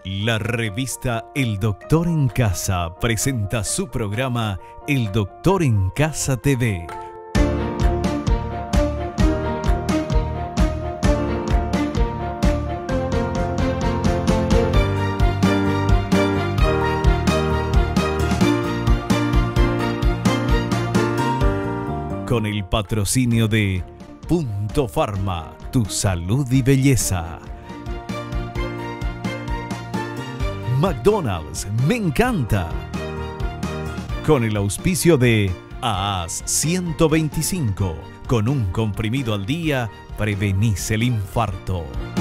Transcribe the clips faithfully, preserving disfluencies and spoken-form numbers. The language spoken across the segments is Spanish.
La revista El Doctor en Casa presenta su programa El Doctor en Casa T V. Con el patrocinio de Punto Pharma, tu salud y belleza. McDonald's, me encanta. Con el auspicio de A A S ciento veinticinco, con un comprimido al día, prevenís el infarto.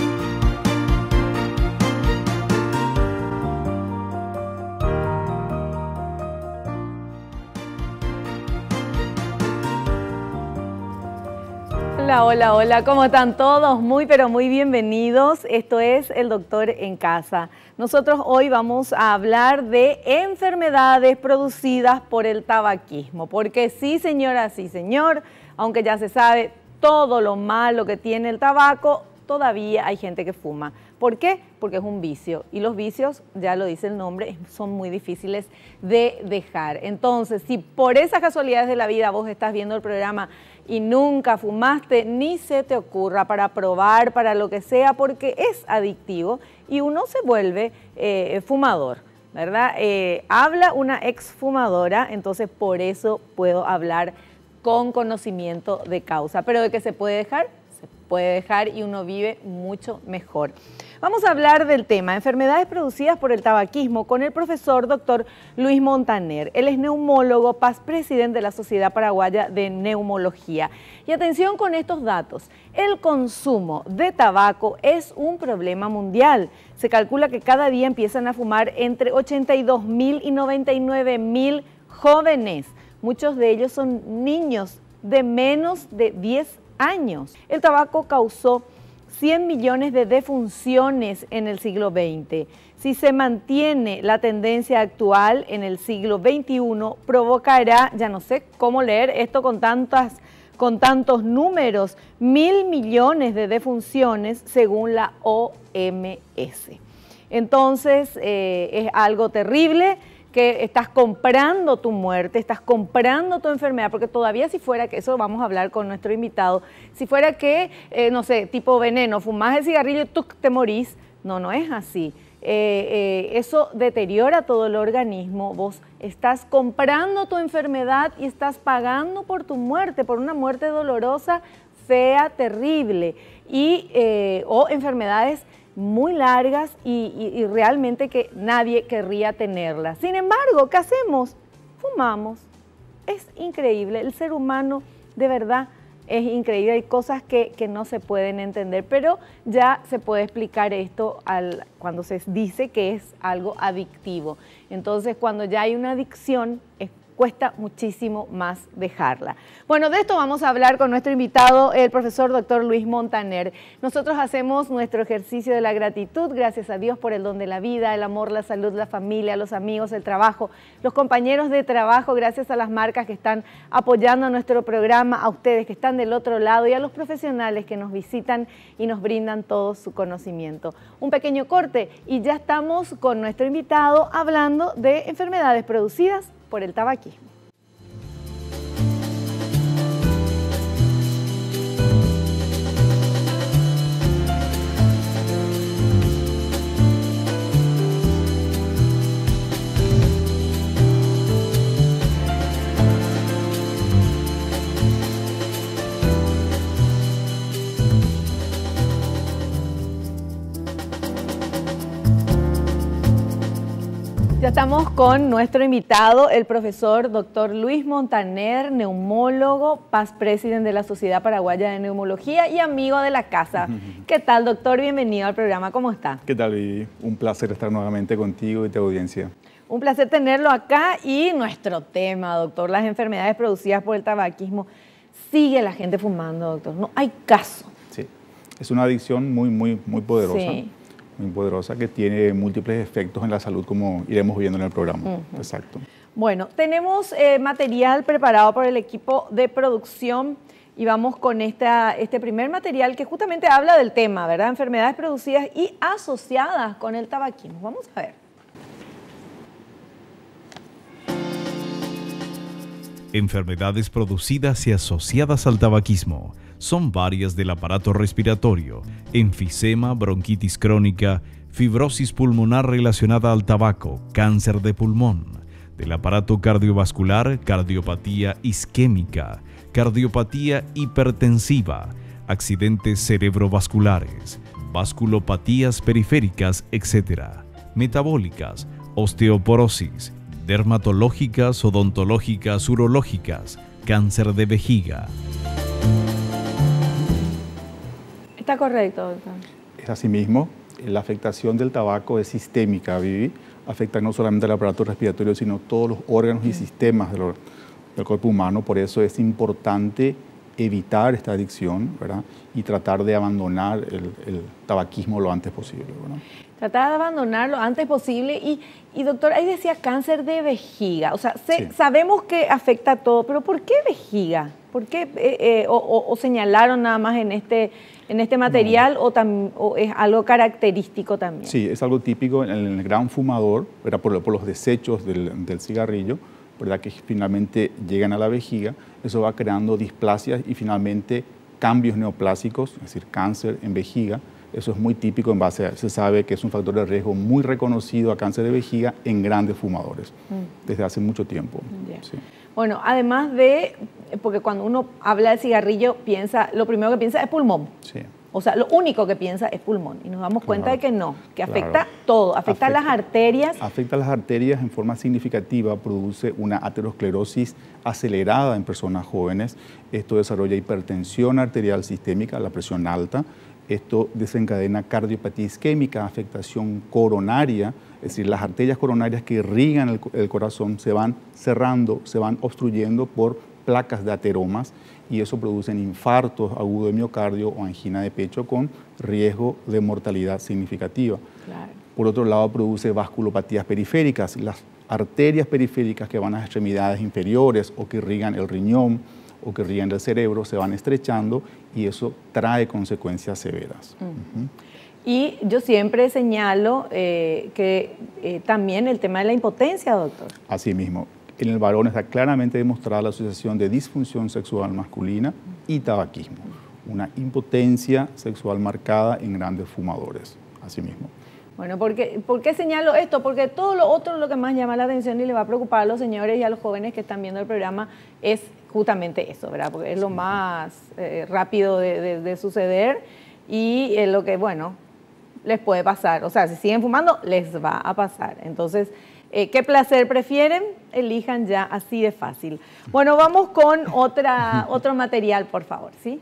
Hola, hola, hola, ¿cómo están todos? Muy, pero muy bienvenidos. Esto es El Doctor en Casa. Nosotros hoy vamos a hablar de enfermedades producidas por el tabaquismo. Porque sí, señora, sí, señor, aunque ya se sabe todo lo malo que tiene el tabaco, todavía hay gente que fuma. ¿Por qué? Porque es un vicio. Y los vicios, ya lo dice el nombre, son muy difíciles de dejar. Entonces, si por esas casualidades de la vida vos estás viendo el programa y nunca fumaste, ni se te ocurra para probar, para lo que sea, porque es adictivo y uno se vuelve eh, fumador, ¿verdad? Eh, habla una exfumadora, entonces por eso puedo hablar con conocimiento de causa. Pero de que se puede dejar, se puede dejar y uno vive mucho mejor. Vamos a hablar del tema enfermedades producidas por el tabaquismo con el profesor doctor Luis Montaner. Él es neumólogo, paz presidente de la Sociedad Paraguaya de Neumología. Y atención con estos datos, el consumo de tabaco es un problema mundial. Se calcula que cada día empiezan a fumar entre ochenta y dos mil y noventa y nueve mil jóvenes. Muchos de ellos son niños de menos de diez años. El tabaco causó cien millones de defunciones en el siglo veinte. Si se mantiene la tendencia actual en el siglo veintiuno, provocará, ya no sé cómo leer esto con, tantas, con tantos números, mil millones de defunciones según la O M S. Entonces, eh, es algo terrible, que estás comprando tu muerte, estás comprando tu enfermedad, porque todavía si fuera que, eso vamos a hablar con nuestro invitado, si fuera que, eh, no sé, tipo veneno, fumás el cigarrillo y tú te morís, no, no es así. Eh, eh, eso deteriora todo el organismo, vos estás comprando tu enfermedad y estás pagando por tu muerte, por una muerte dolorosa, fea, terrible, y, eh, o enfermedades muy largas y, y, y realmente que nadie querría tenerlas. Sin embargo, ¿qué hacemos? Fumamos. Es increíble, el ser humano de verdad es increíble, hay cosas que, que no se pueden entender, pero ya se puede explicar esto al, cuando se dice que es algo adictivo. Entonces, cuando ya hay una adicción, es cuesta muchísimo más dejarla. Bueno, de esto vamos a hablar con nuestro invitado, el profesor doctor Luis Montaner. Nosotros hacemos nuestro ejercicio de la gratitud, gracias a Dios por el don de la vida, el amor, la salud, la familia, los amigos, el trabajo, los compañeros de trabajo, gracias a las marcas que están apoyando nuestro programa, a ustedes que están del otro lado y a los profesionales que nos visitan y nos brindan todo su conocimiento. Un pequeño corte y ya estamos con nuestro invitado hablando de enfermedades producidas por el tabaquismo. Ya estamos con nuestro invitado, el profesor doctor Luis Montaner, neumólogo, past president de la Sociedad Paraguaya de Neumología y amigo de la casa. Uh-huh. ¿Qué tal, doctor? Bienvenido al programa. ¿Cómo está? ¿Qué tal, Vivi? Un placer estar nuevamente contigo y tu audiencia. Un placer tenerlo acá y nuestro tema, doctor, las enfermedades producidas por el tabaquismo. Sigue la gente fumando, doctor. No hay caso. Sí, es una adicción muy, muy, muy poderosa. Sí. muy poderosa que tiene múltiples efectos en la salud, como iremos viendo en el programa. Uh-huh. Exacto. Bueno, tenemos eh, material preparado por el equipo de producción y vamos con esta, este primer material que justamente habla del tema, ¿verdad? Enfermedades producidas y asociadas con el tabaquismo. Vamos a ver. Enfermedades producidas y asociadas al tabaquismo son varias del aparato respiratorio: enfisema, bronquitis crónica, fibrosis pulmonar relacionada al tabaco, cáncer de pulmón, del aparato cardiovascular, cardiopatía isquémica, cardiopatía hipertensiva, accidentes cerebrovasculares, vasculopatías periféricas, etcétera, metabólicas, osteoporosis, dermatológicas, odontológicas, urológicas, cáncer de vejiga. Está correcto, doctor. Es así mismo, la afectación del tabaco es sistémica, Vivi. Afecta no solamente al aparato respiratorio, sino todos los órganos y sistemas del, del cuerpo humano. Por eso es importante evitar esta adicción, ¿verdad? Y tratar de abandonar el, el tabaquismo lo antes posible, ¿verdad? Tratar de abandonar lo antes posible. Y, y doctor, ahí decía cáncer de vejiga. O sea, se, sí. sabemos que afecta a todo, pero ¿por qué vejiga? ¿Por qué? Eh, eh, o, o, o señalaron nada más en este, en este material no. o, tam, o es algo característico también? Sí, es algo típico en el gran fumador, ¿verdad? Por, por los desechos del, del cigarrillo, ¿verdad? Que finalmente llegan a la vejiga. Eso va creando displasias y finalmente cambios neoplásicos, es decir, cáncer en vejiga. Eso es muy típico, en base a, se sabe que es un factor de riesgo muy reconocido a cáncer de vejiga en grandes fumadores, mm. desde hace mucho tiempo. Yeah. Sí. Bueno, además de, porque cuando uno habla de cigarrillo, piensa, lo primero que piensa es pulmón. Sí. O sea, lo único que piensa es pulmón. Y nos damos Claro. cuenta de que no, que afecta Claro. todo, afecta, afecta las arterias. Afecta las arterias en forma significativa, produce una aterosclerosis acelerada en personas jóvenes. Esto desarrolla hipertensión arterial sistémica, la presión alta. Esto desencadena cardiopatía isquémica, afectación coronaria, es decir, las arterias coronarias que irrigan el, el corazón se van cerrando, se van obstruyendo por placas de ateromas y eso produce infartos agudos de miocardio o angina de pecho con riesgo de mortalidad significativa. Claro. Por otro lado, produce vasculopatías periféricas, las arterias periféricas que van a las extremidades inferiores o que irrigan el riñón o que irrigan el cerebro se van estrechando y eso trae consecuencias severas. Mm. Uh-huh. Y yo siempre señalo eh, que eh, también el tema de la impotencia, doctor. Así mismo. En el varón está claramente demostrada la asociación de disfunción sexual masculina y tabaquismo. Una impotencia sexual marcada en grandes fumadores. Así mismo. Bueno, ¿por qué, ¿por qué señalo esto? Porque todo lo otro, lo que más llama la atención y le va a preocupar a los señores y a los jóvenes que están viendo el programa es justamente eso, ¿verdad? Porque es lo más eh, rápido de, de, de suceder y es lo que, bueno, les puede pasar. O sea, si siguen fumando, les va a pasar. Entonces, eh, ¿qué placer prefieren? Elijan ya así de fácil. Bueno, vamos con otra, otro material, por favor, ¿sí?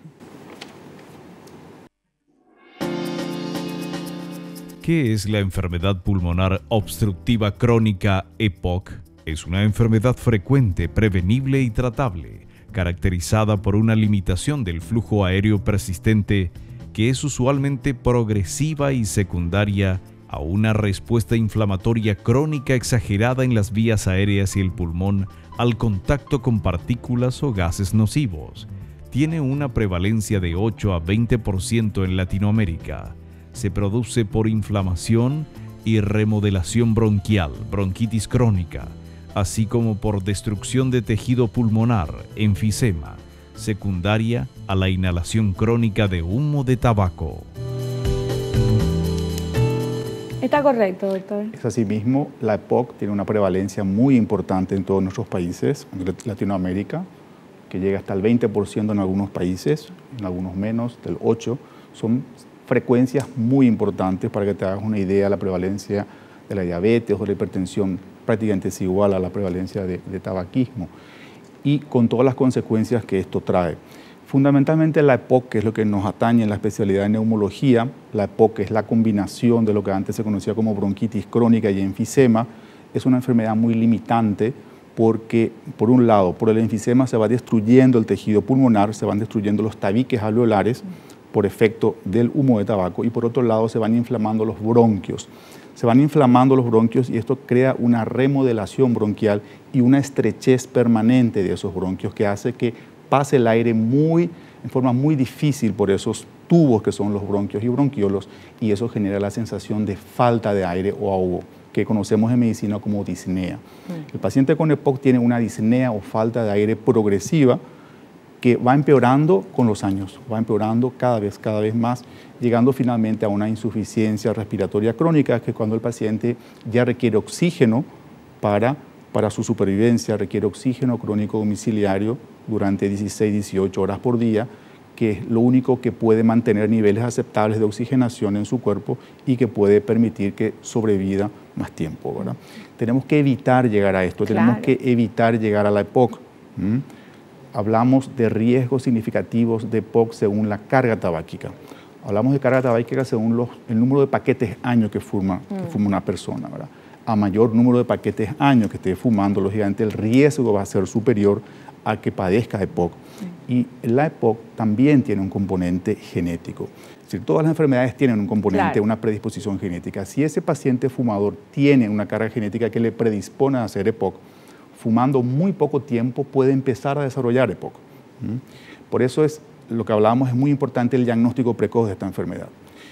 ¿Qué es la enfermedad pulmonar obstructiva crónica E P O C? Es una enfermedad frecuente, prevenible y tratable, caracterizada por una limitación del flujo aéreo persistente que es usualmente progresiva y secundaria a una respuesta inflamatoria crónica exagerada en las vías aéreas y el pulmón al contacto con partículas o gases nocivos. Tiene una prevalencia de ocho a veinte por ciento en Latinoamérica. Se produce por inflamación y remodelación bronquial, bronquitis crónica, así como por destrucción de tejido pulmonar, enfisema, secundaria a la inhalación crónica de humo de tabaco. Está correcto, doctor. Es así mismo, la E P O C tiene una prevalencia muy importante en todos nuestros países, en Latinoamérica, que llega hasta el veinte por ciento en algunos países, en algunos menos, del ocho por ciento. Son frecuencias muy importantes para que te hagas una idea. La prevalencia de la diabetes o de la hipertensión prácticamente es igual a la prevalencia de, de tabaquismo y con todas las consecuencias que esto trae. Fundamentalmente la E P O C, que es lo que nos atañe en la especialidad de neumología, la E P O C es la combinación de lo que antes se conocía como bronquitis crónica y enfisema, es una enfermedad muy limitante porque, por un lado, por el enfisema se va destruyendo el tejido pulmonar, se van destruyendo los tabiques alveolares por efecto del humo de tabaco y por otro lado se van inflamando los bronquios. Se van inflamando los bronquios y esto crea una remodelación bronquial y una estrechez permanente de esos bronquios que hace que pase el aire muy, en forma muy difícil por esos tubos que son los bronquios y bronquiolos, y eso genera la sensación de falta de aire o ahogo, que conocemos en medicina como disnea. Mm. El paciente con E P O C tiene una disnea o falta de aire progresiva que va empeorando con los años, va empeorando cada vez, cada vez más, llegando finalmente a una insuficiencia respiratoria crónica, que es cuando el paciente ya requiere oxígeno para, para su supervivencia, requiere oxígeno crónico domiciliario durante dieciséis, dieciocho horas por día, que es lo único que puede mantener niveles aceptables de oxigenación en su cuerpo y que puede permitir que sobreviva más tiempo, ¿verdad? Tenemos que evitar llegar a esto, Claro. tenemos que evitar llegar a la E P O C. ¿Mm? Hablamos de riesgos significativos de E P O C según la carga tabáquica. Hablamos de carga tabáquica según los, el número de paquetes año que fuma, mm. que fuma una persona, ¿verdad? A mayor número de paquetes año que esté fumando, lógicamente el riesgo va a ser superior a que padezca E P O C. Mm. Y la E P O C también tiene un componente genético. Es decir, todas las enfermedades tienen un componente, claro. una predisposición genética. Si ese paciente fumador tiene una carga genética que le predispone a hacer E P O C, fumando muy poco tiempo puede empezar a desarrollar E P O C. ¿Mm? Por eso es lo que hablábamos, es muy importante el diagnóstico precoz de esta enfermedad.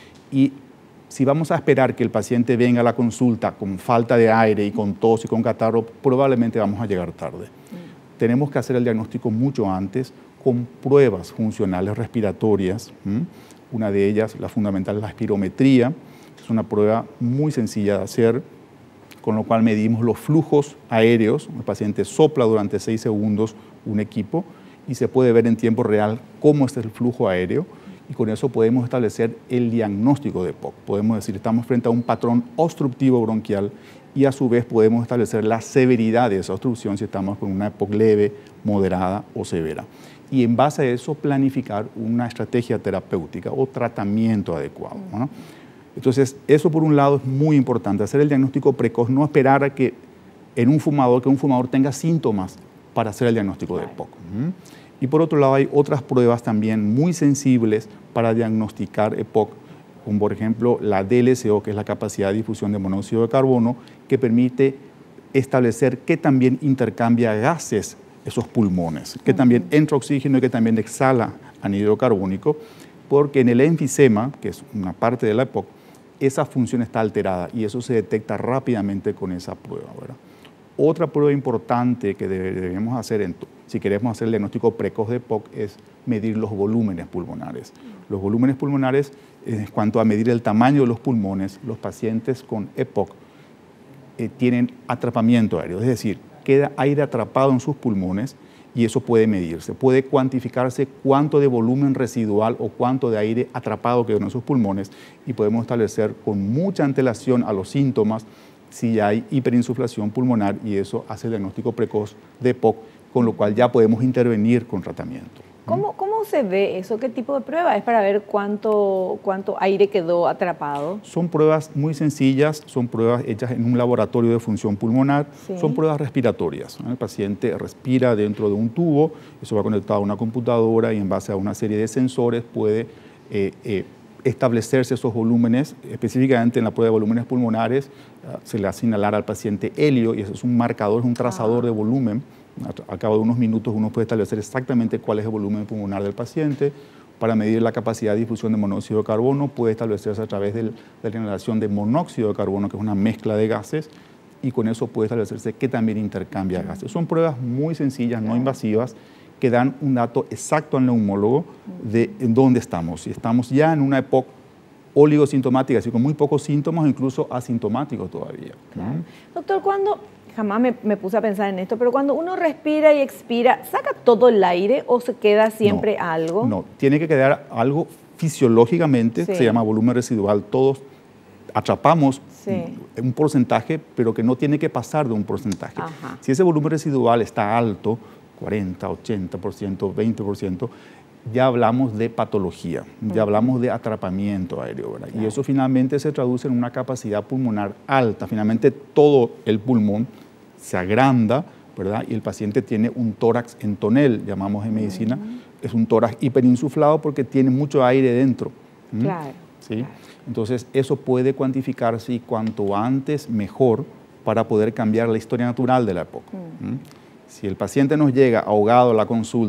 Y si vamos a esperar que el paciente venga a la consulta con falta de aire y con tos y con catarro, probablemente vamos a llegar tarde. Mm. Tenemos que hacer el diagnóstico mucho antes con pruebas funcionales respiratorias. ¿Mm? Una de ellas, la fundamental, es la espirometría. Es una prueba muy sencilla de hacer, con lo cual medimos los flujos aéreos. El paciente sopla durante seis segundos un equipo y se puede ver en tiempo real cómo es el flujo aéreo, y con eso podemos establecer el diagnóstico de E P O C. Podemos decir, estamos frente a un patrón obstructivo bronquial, y a su vez podemos establecer la severidad de esa obstrucción si estamos con una E P O C leve, moderada o severa. Y en base a eso planificar una estrategia terapéutica o tratamiento adecuado, ¿no? Entonces, eso por un lado es muy importante, hacer el diagnóstico precoz, no esperar a que en un fumador, que un fumador tenga síntomas para hacer el diagnóstico de E P O C. ¿Mm? Y por otro lado, hay otras pruebas también muy sensibles para diagnosticar E P O C, como por ejemplo la D L C O, que es la capacidad de difusión de monóxido de carbono, que permite establecer que también intercambia gases esos pulmones, que también entra oxígeno y que también exhala anhídrido carbónico, porque en el enfisema, que es una parte de la E P O C, esa función está alterada y eso se detecta rápidamente con esa prueba, ¿verdad? Otra prueba importante que debemos hacer en, si queremos hacer el diagnóstico precoz de E P O C es medir los volúmenes pulmonares. Los volúmenes pulmonares, en cuanto a medir el tamaño de los pulmones, los pacientes con E P O C eh, tienen atrapamiento aéreo, es decir, queda aire atrapado en sus pulmones, y eso puede medirse, puede cuantificarse cuánto de volumen residual o cuánto de aire atrapado quedó en sus pulmones, y podemos establecer con mucha antelación a los síntomas si hay hiperinsuflación pulmonar, y eso hace el diagnóstico precoz de E P O C, con lo cual ya podemos intervenir con tratamiento. ¿Cómo, cómo se ve eso? ¿Qué tipo de prueba es para ver cuánto, cuánto aire quedó atrapado? Son pruebas muy sencillas, son pruebas hechas en un laboratorio de función pulmonar, sí. Son pruebas respiratorias, ¿no? El paciente respira dentro de un tubo, eso va conectado a una computadora y en base a una serie de sensores puede eh, eh, establecerse esos volúmenes. Específicamente en la prueba de volúmenes pulmonares uh, se le hace inhalar al paciente helio, y eso es un marcador, es un trazador ah. de volumen. A cabo de unos minutos uno puede establecer exactamente cuál es el volumen pulmonar del paciente. Para medir la capacidad de difusión de monóxido de carbono puede establecerse a través del, de la inhalación de monóxido de carbono, que es una mezcla de gases, y con eso puede establecerse que también intercambia gases. Son pruebas muy sencillas, no invasivas, que dan un dato exacto al neumólogo de en dónde estamos. Si estamos ya en una E P O C oligosintomática, así con muy pocos síntomas o incluso asintomáticos todavía. Claro. ¿Mm? Doctor, ¿cuándo? Jamás me, me puse a pensar en esto, pero cuando uno respira y expira, ¿saca todo el aire o se queda siempre no, algo? No, tiene que quedar algo fisiológicamente, sí. Se llama volumen residual. Todos atrapamos sí. un porcentaje, pero que no tiene que pasar de un porcentaje. Ajá. Si ese volumen residual está alto, cuarenta, ochenta por ciento, veinte por ciento, ya hablamos de patología, ya uh-huh. hablamos de atrapamiento aéreo, ¿verdad? Claro. Y eso finalmente se traduce en una capacidad pulmonar alta. Finalmente todo el pulmón se agranda, ¿verdad? Y el paciente tiene un tórax en tonel, llamamos en medicina, uh-huh. es un tórax hiperinsuflado porque tiene mucho aire dentro. ¿Mm? Claro, ¿Sí? claro. Entonces eso puede cuantificarse, y cuanto antes mejor, para poder cambiar la historia natural de la E P O C. Uh-huh. ¿Mm? Si el paciente nos llega ahogado a la consulta,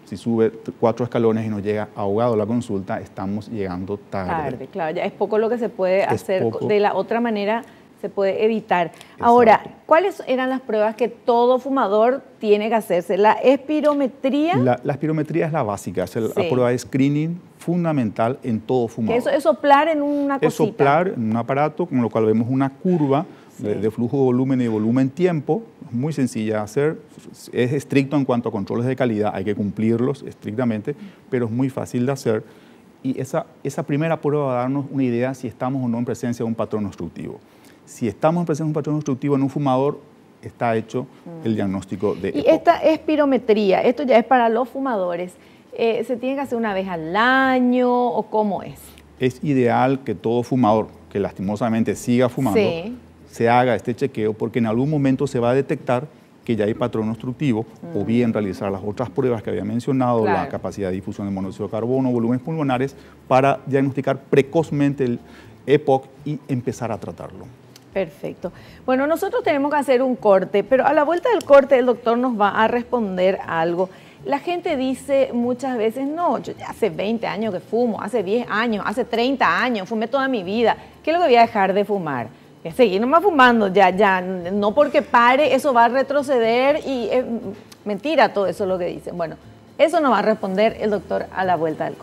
Si sube cuatro escalones y nos llega ahogado a la consulta, estamos llegando tarde. Tarde, claro, ya es poco lo que se puede es hacer, poco. De la otra manera se puede evitar. Exacto. Ahora, ¿cuáles eran las pruebas que todo fumador tiene que hacerse? ¿La espirometría? La, la espirometría es la básica, es el, sí. la prueba de screening fundamental en todo fumador. Eso es soplar en una cosita. Es soplar en un aparato, con lo cual vemos una curva sí. de, de flujo de volumen y de volumen-tiempo, muy sencilla de hacer, es estricto en cuanto a controles de calidad, hay que cumplirlos estrictamente, pero es muy fácil de hacer. Y esa, esa primera prueba va a darnos una idea si estamos o no en presencia de un patrón obstructivo. Si estamos en presencia de un patrón obstructivo en un fumador, está hecho el diagnóstico de Y EPOC. Esta espirometría, esto ya es para los fumadores, eh, ¿se tiene que hacer una vez al año o cómo es? Es ideal que todo fumador que lastimosamente siga fumando sí. se haga este chequeo, porque en algún momento se va a detectar que ya hay patrón obstructivo, mm. o bien realizar las otras pruebas que había mencionado, claro. la capacidad de difusión de monóxido de carbono, volúmenes pulmonares, para diagnosticar precozmente el EPOC y empezar a tratarlo. Perfecto. Bueno, nosotros tenemos que hacer un corte, pero a la vuelta del corte el doctor nos va a responder algo. La gente dice muchas veces, no, yo ya hace veinte años que fumo, hace diez años, hace treinta años, fumé toda mi vida. ¿Qué es lo que voy a dejar de fumar? Es seguir nomás fumando, ya, ya, no porque pare, eso va a retroceder y es mentira todo eso lo que dicen. Bueno, eso nos va a responder el doctor a la vuelta del corte.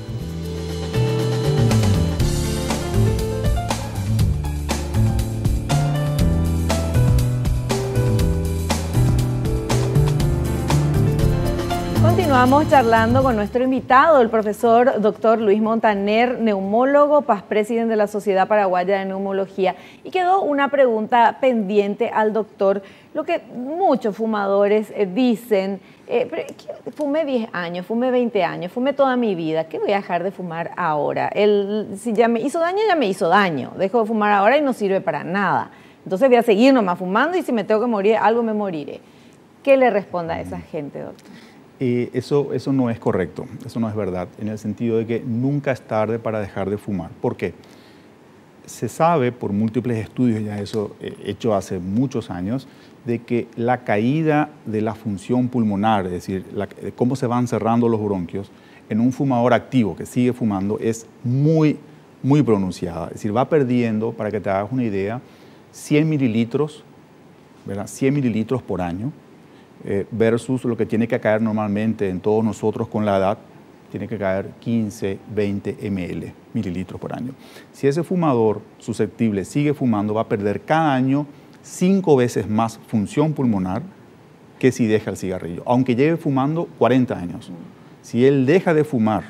Continuamos charlando con nuestro invitado, el profesor doctor Luis Montaner, neumólogo, past president de la Sociedad Paraguaya de Neumología. Y quedó una pregunta pendiente al doctor, lo que muchos fumadores eh, dicen, eh, pero, fumé diez años, fumé veinte años, fumé toda mi vida, ¿qué voy a dejar de fumar ahora? El, si ya me hizo daño, ya me hizo daño, dejo de fumar ahora y no sirve para nada. Entonces voy a seguir nomás fumando y si me tengo que morir, algo me moriré. ¿Qué le responde a esa gente, doctor? Eh, eso, eso no es correcto, eso no es verdad, en el sentido de que nunca es tarde para dejar de fumar. ¿Por qué? Se sabe por múltiples estudios, ya eso eh, hecho hace muchos años, de que la caída de la función pulmonar, es decir, la, de cómo se van cerrando los bronquios, en un fumador activo que sigue fumando es muy, muy pronunciada. Es decir, va perdiendo, para que te hagas una idea, cien mililitros, ¿verdad? cien mililitros por año, Eh, versus lo que tiene que caer normalmente en todos nosotros con la edad, tiene que caer quince, veinte mililitros, mililitros por año. Si ese fumador susceptible sigue fumando, va a perder cada año cinco veces más función pulmonar que si deja el cigarrillo, aunque lleve fumando cuarenta años. Si él deja de fumar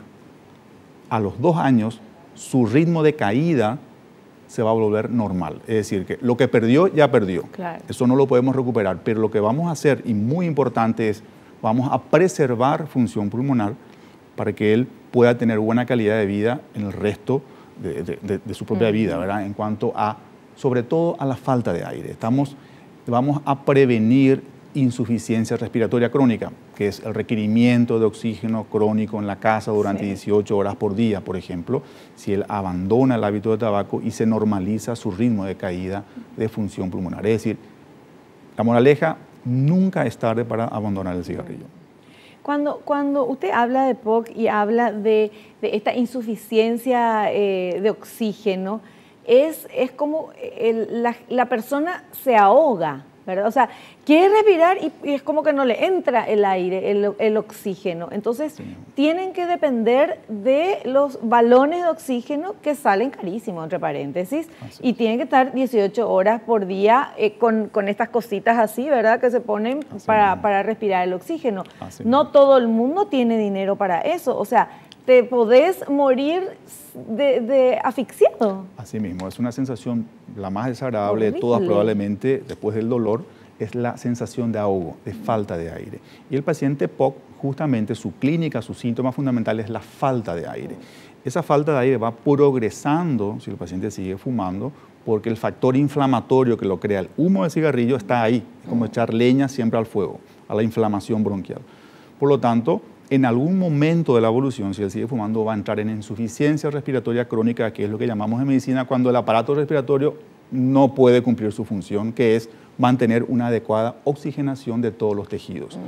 a los dos años, su ritmo de caída se va a volver normal. Es decir, que lo que perdió, ya perdió. Claro. Eso no lo podemos recuperar, pero lo que vamos a hacer, y muy importante, es vamos a preservar función pulmonar para que él pueda tener buena calidad de vida en el resto de, de, de, de su propia uh-huh. vida, ¿verdad? En cuanto a, sobre todo, a la falta de aire. Estamos, vamos a prevenir insuficiencia respiratoria crónica, que es el requerimiento de oxígeno crónico en la casa durante sí. dieciocho horas por día, por ejemplo, si él abandona el hábito de tabaco y se normaliza su ritmo de caída de función pulmonar. Es decir, la moraleja, nunca es tarde para abandonar el cigarrillo. Cuando, cuando usted habla de P O C y habla de, de esta insuficiencia eh, de oxígeno, es, es como el, la, la persona se ahoga, ¿verdad? O sea, quiere respirar y, y es como que no le entra el aire, el, el oxígeno. Entonces, sí. tienen que depender de los balones de oxígeno que salen carísimos, entre paréntesis, así y es. Tienen que estar dieciocho horas por día eh, con, con estas cositas así, ¿verdad? Que se ponen para, para respirar el oxígeno. Así no es. Todo el mundo tiene dinero para eso. O sea, te podés morir de, de asfixiado. Así mismo, es una sensación la más desagradable Horrible. de todas, probablemente después del dolor, es la sensación de ahogo, de falta de aire. Y el paciente P O C, justamente su clínica, su síntoma fundamental es la falta de aire. Esa falta de aire va progresando si el paciente sigue fumando, porque el factor inflamatorio que lo crea el humo del cigarrillo está ahí, es como echar leña siempre al fuego, a la inflamación bronquial. Por lo tanto, en algún momento de la evolución, si él sigue fumando, va a entrar en insuficiencia respiratoria crónica, que es lo que llamamos en medicina cuando el aparato respiratorio no puede cumplir su función, que es mantener una adecuada oxigenación de todos los tejidos. Uh-huh.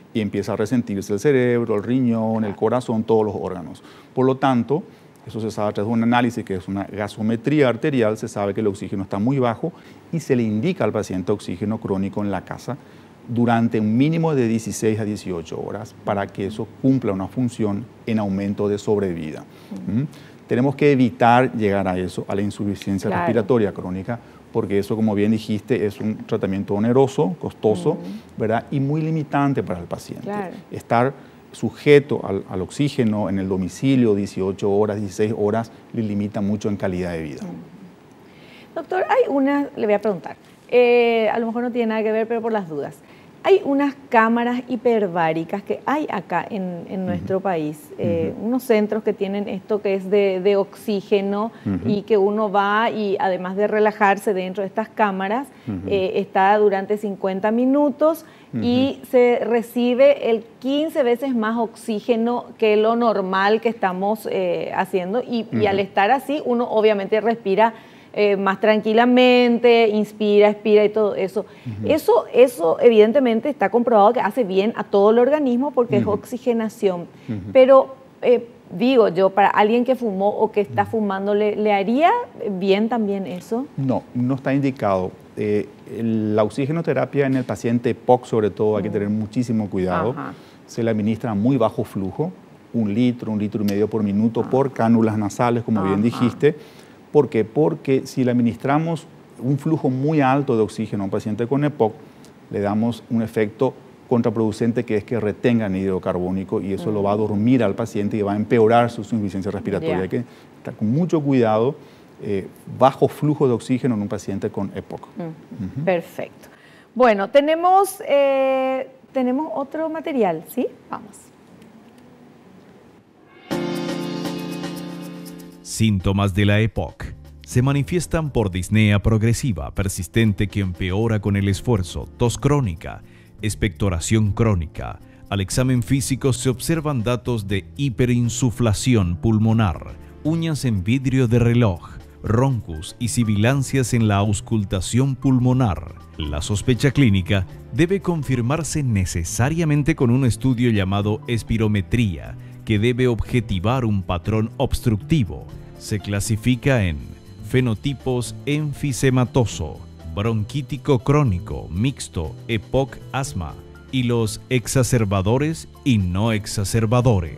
y empieza a resentirse el cerebro, el riñón, el corazón, todos los órganos. Por lo tanto, eso se sabe a través de un análisis que es una gasometría arterial, se sabe que el oxígeno está muy bajo y se le indica al paciente oxígeno crónico en la casa durante un mínimo de dieciséis a dieciocho horas para que eso cumpla una función en aumento de sobrevida. ¿Mm? Tenemos que evitar llegar a eso, a la insuficiencia claro. respiratoria crónica, porque eso, como bien dijiste, es un tratamiento oneroso, costoso, mm. ¿verdad? Y muy limitante para el paciente. Claro. Estar sujeto al, al oxígeno en el domicilio dieciocho horas, dieciséis horas, le limita mucho en calidad de vida. Mm. Doctor, hay una, le voy a preguntar, eh, a lo mejor no tiene nada que ver, pero por las dudas. Hay unas cámaras hiperbáricas que hay acá en, en nuestro uh-huh. país, eh, uh-huh. unos centros que tienen esto que es de, de oxígeno uh-huh. y que uno va y además de relajarse dentro de estas cámaras, uh-huh. eh, está durante cincuenta minutos uh-huh. y se recibe el quince veces más oxígeno que lo normal que estamos eh, haciendo y, uh-huh. y al estar así uno obviamente respira Eh, más tranquilamente, inspira, expira y todo eso. Uh-huh. Eso. Eso evidentemente está comprobado que hace bien a todo el organismo porque uh-huh. es oxigenación. Uh-huh. Pero eh, digo yo, para alguien que fumó o que está uh-huh. fumando, ¿le, ¿le haría bien también eso? No, no está indicado. Eh, la oxigenoterapia en el paciente P O C sobre todo uh-huh. hay que tener muchísimo cuidado. Uh-huh. Se le administra a muy bajo flujo, un litro, un litro y medio por minuto uh-huh. por cánulas nasales, como uh-huh. bien dijiste. ¿Por qué? Porque si le administramos un flujo muy alto de oxígeno a un paciente con E P O C, le damos un efecto contraproducente que es que retenga anhídrido carbónico y eso mm. lo va a dormir al paciente y va a empeorar su insuficiencia respiratoria. Yeah. Hay que estar con mucho cuidado, eh, bajo flujo de oxígeno en un paciente con E P O C. Mm. Uh-huh. Perfecto. Bueno, tenemos, eh, tenemos otro material, ¿sí? Vamos. Síntomas de la E P O C. Se manifiestan por disnea progresiva persistente que empeora con el esfuerzo, tos crónica, expectoración crónica. Al examen físico se observan datos de hiperinsuflación pulmonar, uñas en vidrio de reloj, roncus y sibilancias en la auscultación pulmonar. La sospecha clínica debe confirmarse necesariamente con un estudio llamado espirometría, que debe objetivar un patrón obstructivo. Se clasifica en fenotipos enfisematoso, bronquítico crónico, mixto, E P O C, asma, y los exacerbadores y no exacerbadores.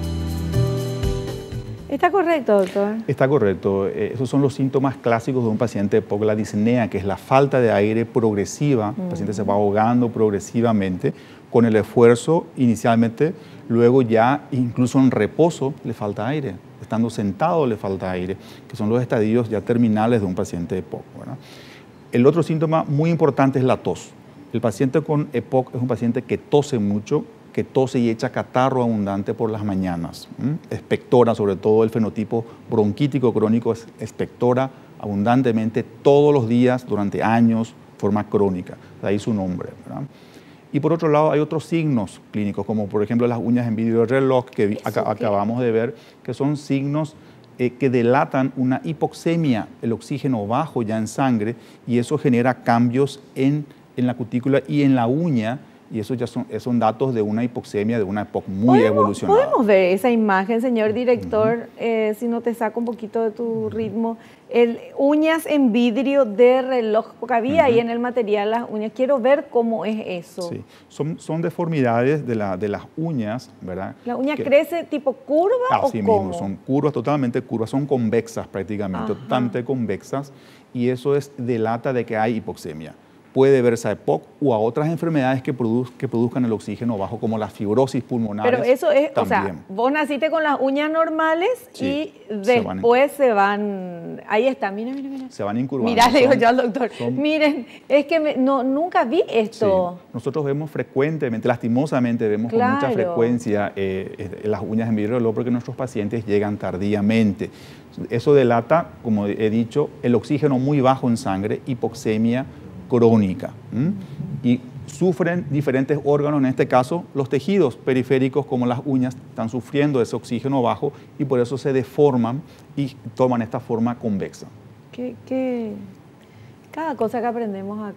¿Está correcto, doctor? Está correcto. Eh, esos son los síntomas clásicos de un paciente E P O C, la disnea, que es la falta de aire progresiva. Mm. El paciente se va ahogando progresivamente con el esfuerzo inicialmente, luego ya incluso en reposo le falta aire, estando sentado le falta aire, que son los estadios ya terminales de un paciente E P O C, ¿verdad? El otro síntoma muy importante es la tos. El paciente con E P O C es un paciente que tose mucho, que tose y echa catarro abundante por las mañanas. ¿Mm? Expectora, sobre todo el fenotipo bronquítico crónico, expectora abundantemente todos los días durante años, forma crónica, de ahí su nombre, ¿verdad? Y por otro lado hay otros signos clínicos, como por ejemplo las uñas en vidrio de reloj que ac acabamos de ver, que son signos eh, que delatan una hipoxemia, el oxígeno bajo ya en sangre, y eso genera cambios en, en la cutícula y en la uña, y eso ya son, son datos de una hipoxemia, de una E P O C muy evolucionada. ¿Podemos ver esa imagen, señor director, uh-huh. eh, si no te saco un poquito de tu ritmo? El, uñas en vidrio de reloj, porque había uh-huh. ahí en el material las uñas. Quiero ver cómo es eso. Sí, son, son deformidades de, la, de las uñas, ¿verdad? ¿La uña que, crece tipo curva o así cómo? Mismo, son curvas, totalmente curvas, son convexas prácticamente, uh-huh. totalmente convexas, y eso es, delata de que hay hipoxemia. Puede verse a E P O C o a otras enfermedades que, produz, que produzcan el oxígeno bajo, como la fibrosis pulmonar. Pero eso es, también. O sea, vos naciste con las uñas normales sí, y después se van, se van, ahí está, mira, mira, mira. Se van incurvando. Mirá, le digo yo al doctor, son, miren, es que me, no, nunca vi esto. Sí. Nosotros vemos frecuentemente, lastimosamente, vemos claro. con mucha frecuencia eh, las uñas en vidrio de reloj porque nuestros pacientes llegan tardíamente. Eso delata, como he dicho, el oxígeno muy bajo en sangre, hipoxemia crónica, ¿m? Y sufren diferentes órganos, en este caso los tejidos periféricos como las uñas están sufriendo ese oxígeno bajo y por eso se deforman y toman esta forma convexa. ¿Qué, qué? Cada cosa que aprendemos acá.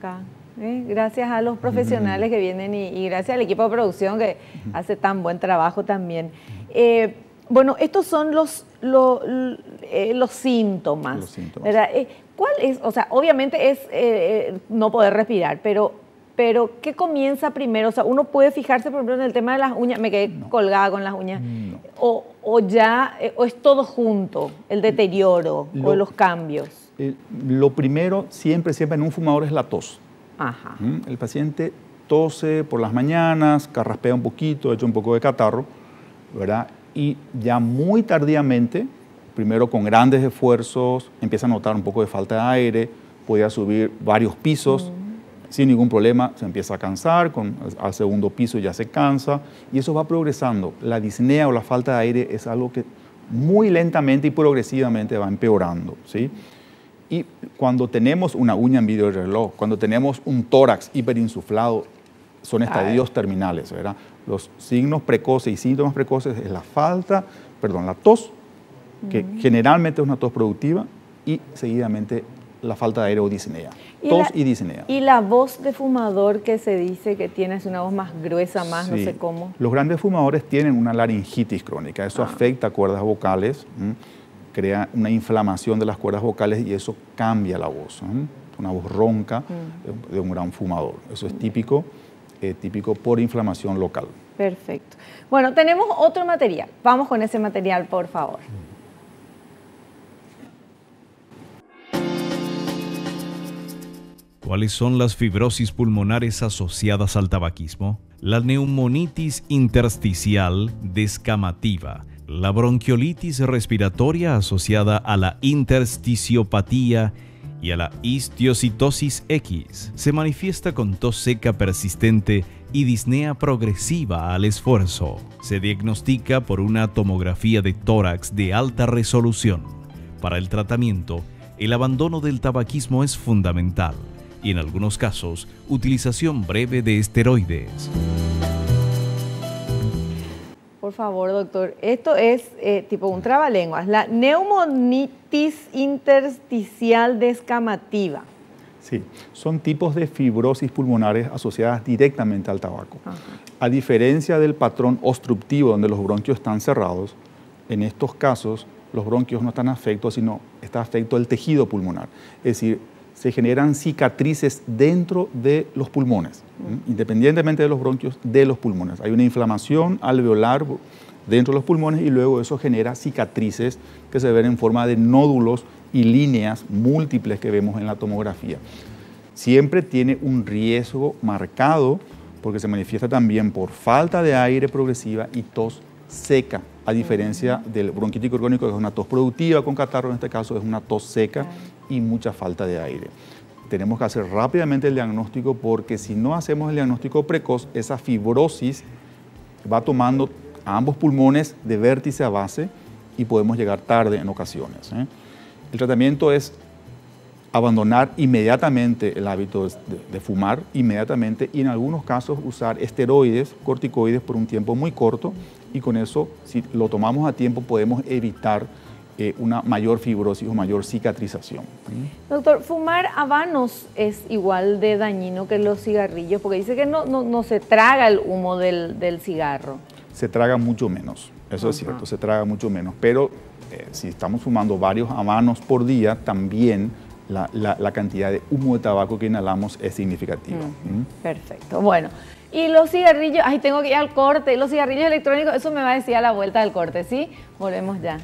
¿eh? Gracias a los profesionales uh-huh. que vienen y, y gracias al equipo de producción que uh-huh. hace tan buen trabajo también. Eh, bueno, estos son los, los, eh, los síntomas. Los síntomas. ¿Verdad? Eh, ¿Cuál es? O sea, obviamente es eh, no poder respirar, pero, pero ¿qué comienza primero? O sea, uno puede fijarse, por ejemplo, en el tema de las uñas, me quedé no. colgada con las uñas, no. o, o ya, eh, o es todo junto, el deterioro lo, o los cambios. Eh, lo primero, siempre, siempre en un fumador es la tos. Ajá. ¿Mm? El paciente tose por las mañanas, carraspea un poquito, echa un poco de catarro, ¿verdad? Y ya muy tardíamente, primero con grandes esfuerzos, empieza a notar un poco de falta de aire, podía subir varios pisos, mm. sin ningún problema, se empieza a cansar, con, al segundo piso ya se cansa, y eso va progresando. La disnea o la falta de aire es algo que muy lentamente y progresivamente va empeorando, ¿sí? Y cuando tenemos una uña en video de reloj, cuando tenemos un tórax hiperinsuflado, son estadios Ay. terminales, ¿verdad? Los signos precoces y síntomas precoces es la falta, perdón, la tos, que uh-huh. generalmente es una tos productiva, y seguidamente la falta de aire o disnea. ¿Y tos la, y disnea. Y la voz de fumador que se dice que tienes una voz más gruesa, más sí. no sé cómo. Los grandes fumadores tienen una laringitis crónica, eso ah. afecta a cuerdas vocales, ¿m? Crea una inflamación de las cuerdas vocales y eso cambia la voz, ¿m? Una voz ronca mm. de un gran fumador. Eso es típico. Eh, típico por inflamación local. Perfecto. Bueno, tenemos otro material. Vamos con ese material, por favor. ¿Cuáles son las fibrosis pulmonares asociadas al tabaquismo? La neumonitis intersticial descamativa, la bronquiolitis respiratoria asociada a la intersticiopatía y a la histiocitosis X. Se manifiesta con tos seca persistente y disnea progresiva al esfuerzo. Se diagnostica por una tomografía de tórax de alta resolución. Para el tratamiento, el abandono del tabaquismo es fundamental y en algunos casos, utilización breve de esteroides. Por favor, doctor, esto es eh, tipo un trabalenguas, la neumonitis intersticial descamativa. Sí, son tipos de fibrosis pulmonares asociadas directamente al tabaco. Ajá. A diferencia del patrón obstructivo donde los bronquios están cerrados, en estos casos los bronquios no están afectos, sino está afecto el tejido pulmonar. Es decir, se generan cicatrices dentro de los pulmones, ¿sí? Independientemente de los bronquios, de los pulmones. Hay una inflamación alveolar dentro de los pulmones y luego eso genera cicatrices que se ven en forma de nódulos y líneas múltiples que vemos en la tomografía. Siempre tiene un riesgo marcado porque se manifiesta también por falta de aire progresiva y tos seca, a diferencia del bronquítico crónico, que es una tos productiva con catarro, en este caso es una tos seca y mucha falta de aire. Tenemos que hacer rápidamente el diagnóstico porque si no hacemos el diagnóstico precoz, esa fibrosis va tomando a ambos pulmones de vértice a base y podemos llegar tarde en ocasiones, ¿eh? El tratamiento es abandonar inmediatamente el hábito de, de fumar, inmediatamente, y en algunos casos usar esteroides, corticoides por un tiempo muy corto, y con eso, si lo tomamos a tiempo, podemos evitar eh, una mayor fibrosis o mayor cicatrización. Doctor, ¿fumar habanos es igual de dañino que los cigarrillos? Porque dice que no, no, no se traga el humo del, del cigarro. Se traga mucho menos, eso uh-huh. es cierto, se traga mucho menos, pero eh, si estamos fumando varios habanos por día, también La, la, la cantidad de humo de tabaco que inhalamos es significativa. Mm, ¿Mm? Perfecto. Bueno, y los cigarrillos, ay, tengo que ir al corte, los cigarrillos electrónicos, eso me va a decir a la vuelta del corte, ¿sí? Volvemos ya.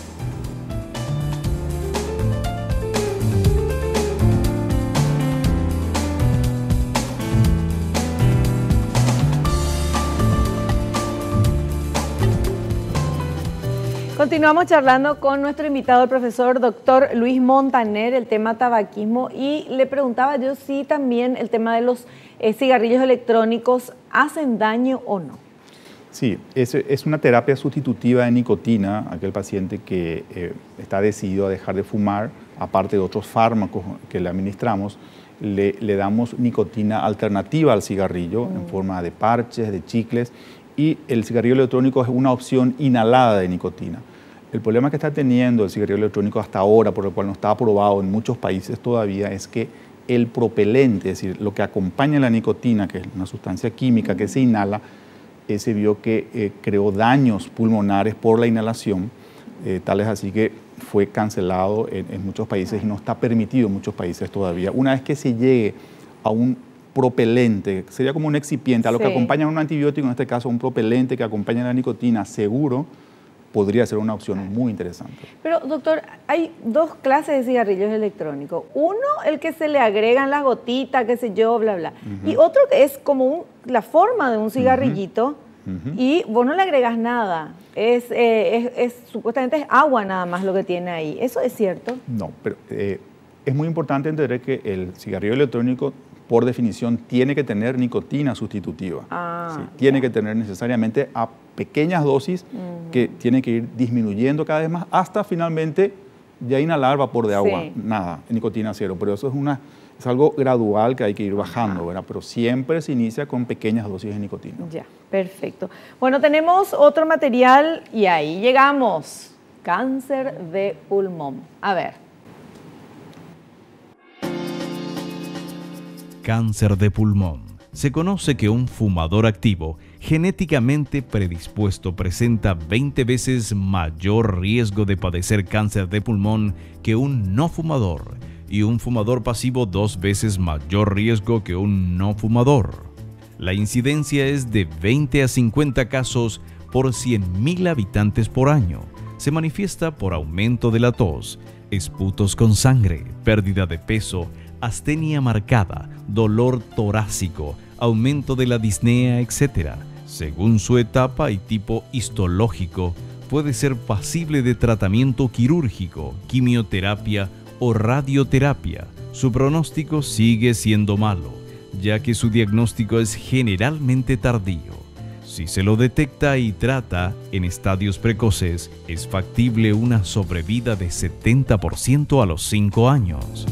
Continuamos charlando con nuestro invitado, el profesor doctor Luis Montaner, el tema tabaquismo, y le preguntaba yo si también el tema de los eh, cigarrillos electrónicos hacen daño o no. Sí, es, es una terapia sustitutiva de nicotina, aquel paciente que eh, está decidido a dejar de fumar, aparte de otros fármacos que le administramos, le, le damos nicotina alternativa al cigarrillo mm. en forma de parches, de chicles, y el cigarrillo electrónico es una opción inhalada de nicotina. El problema que está teniendo el cigarrillo electrónico hasta ahora, por el cual no está aprobado en muchos países todavía, es que el propelente, es decir, lo que acompaña la nicotina, que es una sustancia química que se inhala, eh, se vio que eh, creó daños pulmonares por la inhalación, eh, tales así que fue cancelado en, en muchos países y no está permitido en muchos países todavía. Una vez que se llegue a un propelente, sería como un excipiente, a lo sí. que acompaña un antibiótico, en este caso un propelente que acompaña la nicotina, seguro, podría ser una opción muy interesante. Pero, doctor, hay dos clases de cigarrillos electrónicos. Uno, el que se le agregan las gotitas, qué sé yo, bla, bla. Uh-huh. Y otro que es como un, la forma de un cigarrillito uh-huh. y vos no le agregas nada. Es, eh, es, es, supuestamente es agua nada más lo que tiene ahí. ¿Eso es cierto? No, pero eh, es muy importante entender que el cigarrillo electrónico, por definición, tiene que tener nicotina sustitutiva. Ah, ¿sí? Tiene que tener necesariamente a pequeñas dosis uh-huh. que tienen que ir disminuyendo cada vez más hasta finalmente ya inhalar vapor de agua. Sí. Nada, nicotina cero. Pero eso es, una, es algo gradual que hay que ir bajando, ¿verdad? Pero siempre se inicia con pequeñas dosis de nicotina. Ya, perfecto. Bueno, tenemos otro material y ahí llegamos. Cáncer de pulmón. A ver. Cáncer de pulmón. Se conoce que un fumador activo genéticamente predispuesto presenta veinte veces mayor riesgo de padecer cáncer de pulmón que un no fumador y un fumador pasivo dos veces mayor riesgo que un no fumador. La incidencia es de veinte a cincuenta casos por cien mil habitantes por año. Se manifiesta por aumento de la tos, esputos con sangre, pérdida de peso, astenia marcada, dolor torácico, aumento de la disnea, etcétera. Según su etapa y tipo histológico, puede ser pasible de tratamiento quirúrgico, quimioterapia o radioterapia. Su pronóstico sigue siendo malo, ya que su diagnóstico es generalmente tardío. Si se lo detecta y trata en estadios precoces, es factible una sobrevida de setenta por ciento a los cinco años.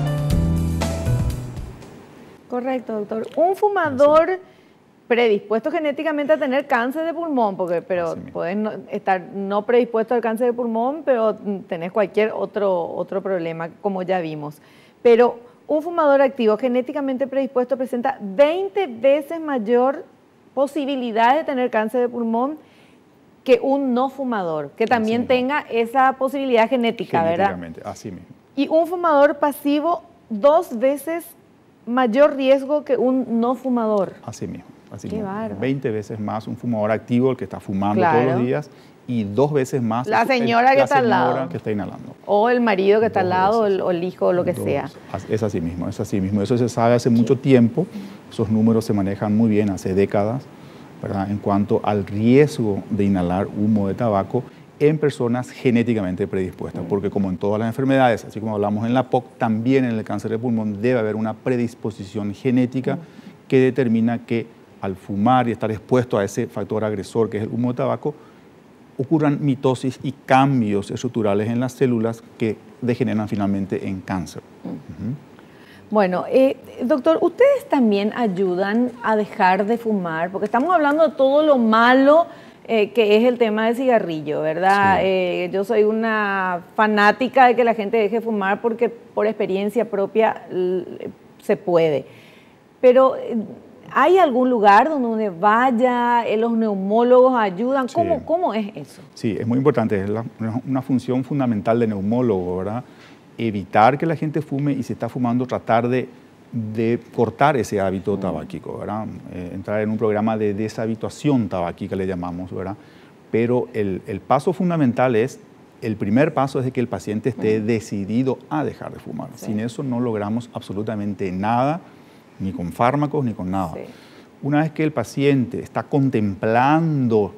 Correcto, doctor. Un fumador sí. predispuesto genéticamente a tener cáncer de pulmón, porque, pero puedes no, estar no predispuesto al cáncer de pulmón, pero tenés cualquier otro, otro problema, como ya vimos. Pero un fumador activo genéticamente predispuesto presenta veinte veces mayor posibilidad de tener cáncer de pulmón que un no fumador, que también tenga esa posibilidad genética, ¿verdad? Así mismo. Y un fumador pasivo dos veces mayor riesgo que un no fumador. Así mismo. Así Qué mismo. bárbaro. veinte veces más un fumador activo, el que está fumando claro. todos los días, y dos veces más la señora el, que la está al lado. señora que está inhalando. O el marido que está dos al lado, veces. o el hijo, o lo que dos. sea. Es así mismo, es así mismo. Eso se sabe hace mucho tiempo. Esos números se manejan muy bien hace décadas, ¿verdad? En cuanto al riesgo de inhalar humo de tabaco en personas genéticamente predispuestas, porque como en todas las enfermedades, así como hablamos en la P O C, también en el cáncer de pulmón debe haber una predisposición genética que determina que al fumar y estar expuesto a ese factor agresor que es el humo de tabaco, ocurran mitosis y cambios estructurales en las células que degeneran finalmente en cáncer. Uh-huh. Bueno, eh, doctor, ¿ustedes también ayudan a dejar de fumar? Porque estamos hablando de todo lo malo Eh, que es el tema del cigarrillo, ¿verdad? Sí. Eh, yo soy una fanática de que la gente deje de fumar porque por experiencia propia se puede. Pero ¿hay algún lugar donde vaya, eh, los neumólogos ayudan? ¿Cómo, sí. ¿Cómo es eso? Sí, es muy importante, es la, una función fundamental de neumólogo, ¿verdad? Evitar que la gente fume y si está fumando tratar de de cortar ese hábito tabáquico, ¿verdad? Eh, entrar en un programa de deshabituación tabáquica, le llamamos, ¿verdad? Pero el, el paso fundamental es, el primer paso es de que el paciente esté mm. decidido a dejar de fumar. Sí. Sin eso no logramos absolutamente nada, ni con fármacos, ni con nada. Sí. Una vez que el paciente está contemplando,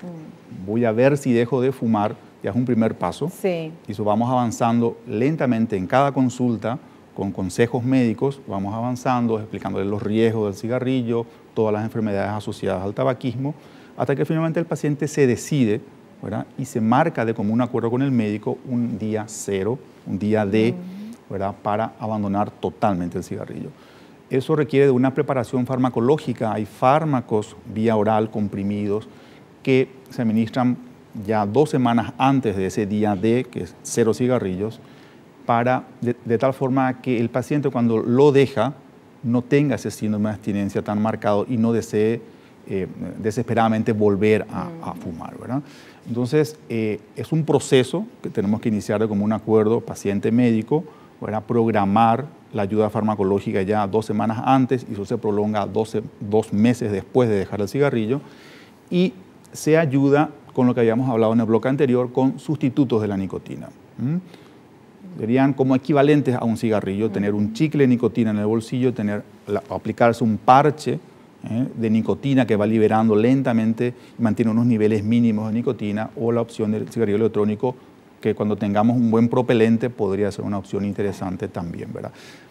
mm. voy a ver si dejo de fumar, ya es un primer paso. Sí. Y eso vamos avanzando lentamente en cada consulta, con consejos médicos, vamos avanzando, explicándole los riesgos del cigarrillo, todas las enfermedades asociadas al tabaquismo, hasta que finalmente el paciente se decide, ¿verdad? Y se marca de común acuerdo con el médico un día cero, un día D, ¿verdad? Para abandonar totalmente el cigarrillo. Eso requiere de una preparación farmacológica. Hay fármacos vía oral comprimidos que se administran ya dos semanas antes de ese día D, que es cero cigarrillos, para, de, de tal forma que el paciente cuando lo deja no tenga ese síndrome de abstinencia tan marcado y no desee eh, desesperadamente volver a, a fumar, ¿verdad? Entonces, eh, es un proceso que tenemos que iniciar de común acuerdo paciente-médico, para programar la ayuda farmacológica ya dos semanas antes y eso se prolonga doce, dos meses después de dejar el cigarrillo y se ayuda con lo que habíamos hablado en el bloque anterior con sustitutos de la nicotina. ¿Mm? Serían como equivalentes a un cigarrillo, tener un chicle de nicotina en el bolsillo, tener, la, aplicarse un parche ¿eh? de nicotina que va liberando lentamente y mantiene unos niveles mínimos de nicotina, o la opción del cigarrillo electrónico, que cuando tengamos un buen propelente podría ser una opción interesante también, ¿verdad?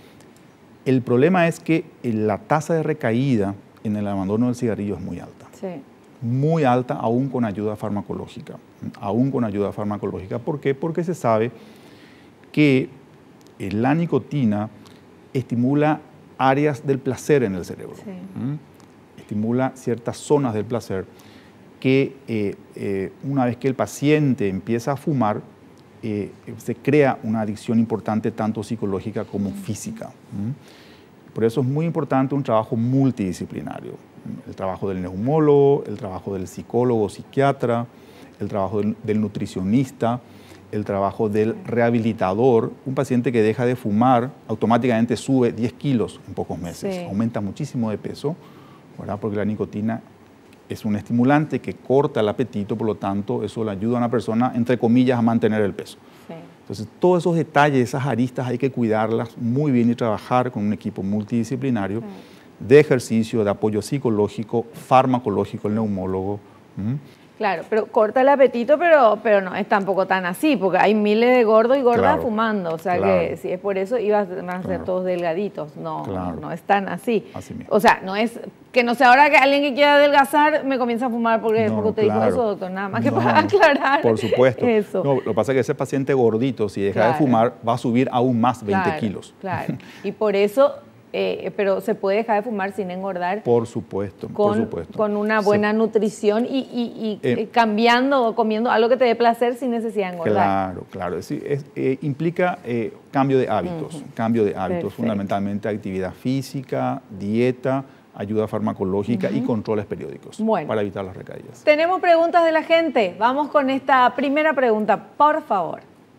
El problema es que la tasa de recaída en el abandono del cigarrillo es muy alta. Sí. Muy alta, aún con ayuda farmacológica. Aún con ayuda farmacológica. ¿Por qué? Porque se sabe que la nicotina estimula áreas del placer en el cerebro. Sí. ¿Mm? Estimula ciertas zonas del placer que eh, eh, una vez que el paciente empieza a fumar, Eh, se crea una adicción importante tanto psicológica como física. ¿Mm? Por eso es muy importante un trabajo multidisciplinario. El trabajo del neumólogo, el trabajo del psicólogo, psiquiatra, el trabajo del, del nutricionista, el trabajo del rehabilitador. Un paciente que deja de fumar automáticamente sube diez kilos en pocos meses, sí. Aumenta muchísimo de peso, ¿verdad? Porque la nicotina es un estimulante que corta el apetito, por lo tanto, eso le ayuda a una persona, entre comillas, a mantener el peso. Sí. Entonces, todos esos detalles, esas aristas, hay que cuidarlas muy bien y trabajar con un equipo multidisciplinario sí. de ejercicio, de apoyo psicológico, farmacológico, el neumólogo. ¿Mm? Claro, pero corta el apetito, pero, pero no es tampoco tan así, porque hay miles de gordos y gordas claro, fumando, o sea claro. que si es por eso iban a ser claro. todos delgaditos, no, claro. no es tan así. así o sea, no es que no sé, ahora que alguien que quiera adelgazar me comienza a fumar porque, no, porque usted claro. dijo eso, doctor, nada más que no, para aclarar. Por supuesto. Eso. No, lo que pasa es que ese paciente gordito, si deja claro. de fumar, va a subir aún más veinte claro, kilos. Claro, y por eso... Eh, pero se puede dejar de fumar sin engordar. Por supuesto, con, por supuesto. Con una buena sí. nutrición y, y, y eh, cambiando o comiendo algo que te dé placer sin necesidad de engordar. Claro, claro. Es, es, eh, implica eh, cambio de hábitos, uh-huh. cambio de hábitos, Perfecto. Fundamentalmente actividad física, dieta, ayuda farmacológica uh-huh. y controles periódicos bueno. para evitar las recaídas. Tenemos preguntas de la gente. Vamos con esta primera pregunta, por favor.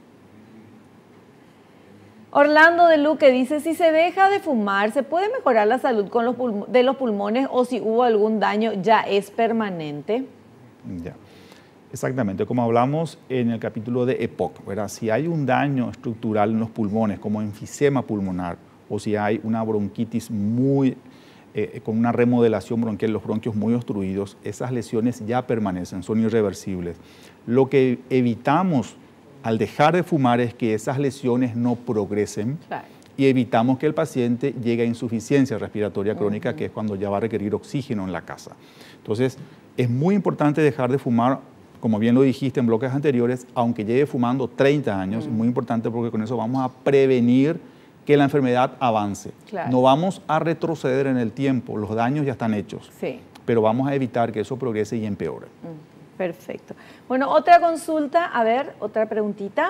Orlando de Luque dice, si se deja de fumar, ¿se puede mejorar la salud con los de los pulmones o si hubo algún daño ya es permanente? Ya, exactamente. Como hablamos en el capítulo de E P O C, ¿verdad? Si hay un daño estructural en los pulmones, como enfisema pulmonar, o si hay una bronquitis muy, eh, con una remodelación bronquial, los bronquios muy obstruidos, esas lesiones ya permanecen, son irreversibles. Lo que evitamos al dejar de fumar es que esas lesiones no progresen claro. y evitamos que el paciente llegue a insuficiencia respiratoria crónica, uh-huh. que es cuando ya va a requerir oxígeno en la casa. Entonces, es muy importante dejar de fumar, como bien lo dijiste en bloques anteriores, aunque lleve fumando treinta años, uh-huh. es muy importante porque con eso vamos a prevenir que la enfermedad avance. Claro. No vamos a retroceder en el tiempo, los daños ya están hechos, sí. pero vamos a evitar que eso progrese y empeore. Uh-huh. Perfecto. Bueno, otra consulta, a ver, otra preguntita.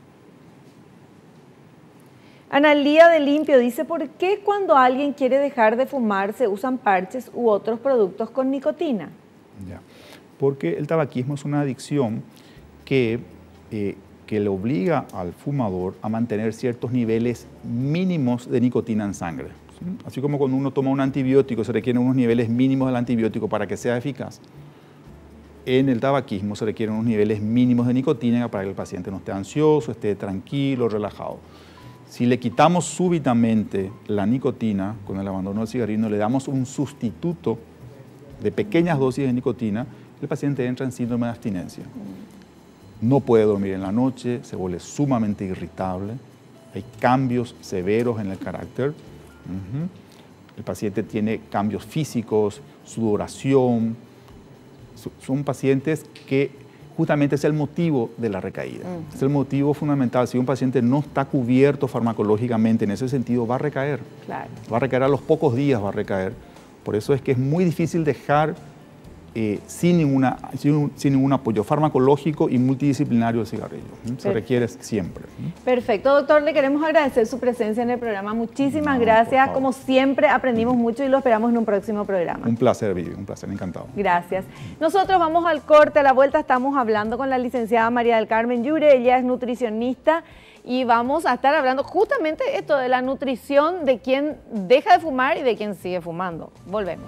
Analía de Limpio dice, ¿por qué cuando alguien quiere dejar de fumar se usan parches u otros productos con nicotina? Ya, porque el tabaquismo es una adicción que, eh, que le obliga al fumador a mantener ciertos niveles mínimos de nicotina en sangre. ¿Sí? Así como cuando uno toma un antibiótico, se requieren unos niveles mínimos del antibiótico para que sea eficaz. En el tabaquismo se requieren unos niveles mínimos de nicotina para que el paciente no esté ansioso, esté tranquilo, relajado. Si le quitamos súbitamente la nicotina con el abandono del cigarrillo, le damos un sustituto de pequeñas dosis de nicotina, el paciente entra en síndrome de abstinencia. No puede dormir en la noche, se vuelve sumamente irritable, hay cambios severos en el carácter. Uh-huh. El paciente tiene cambios físicos, sudoración. Son pacientes que justamente es el motivo de la recaída. Uh-huh. Es el motivo fundamental. Si un paciente no está cubierto farmacológicamente en ese sentido, va a recaer. Claro. Va a recaer a los pocos días, va a recaer. Por eso es que es muy difícil dejar eh, sin, ninguna, sin, sin ningún apoyo farmacológico y multidisciplinario del cigarrillo. ¿Mm? Se requiere siempre. ¿Mm? Perfecto, doctor, le queremos agradecer su presencia en el programa. Muchísimas No, gracias. Como siempre, aprendimos mucho y lo esperamos en un próximo programa. Un placer, Vivi, un placer, encantado. Gracias. Nosotros vamos al corte, a la vuelta estamos hablando con la licenciada María del Carmen Yure, ella es nutricionista y vamos a estar hablando justamente esto de la nutrición de quien deja de fumar y de quien sigue fumando. Volvemos.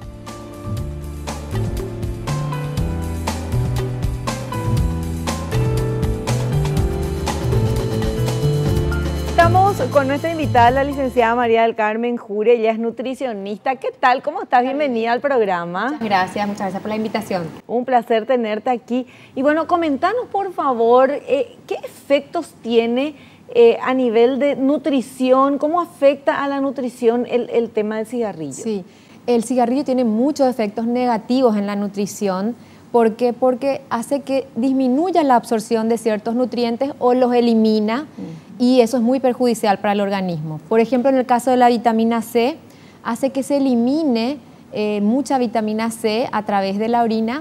Estamos con nuestra invitada, la licenciada María del Carmen Jure, ella es nutricionista. ¿Qué tal? ¿Cómo estás? Bienvenida al programa. Muchas gracias, muchas gracias por la invitación. Un placer tenerte aquí. Y bueno, comentanos por favor, eh, ¿qué efectos tiene eh, a nivel de nutrición? ¿Cómo afecta a la nutrición el, el tema del cigarrillo? Sí, el cigarrillo tiene muchos efectos negativos en la nutrición. ¿Por qué? Porque hace que disminuya la absorción de ciertos nutrientes o los elimina uh-huh. y eso es muy perjudicial para el organismo. Por ejemplo, en el caso de la vitamina C, hace que se elimine eh, mucha vitamina C a través de la orina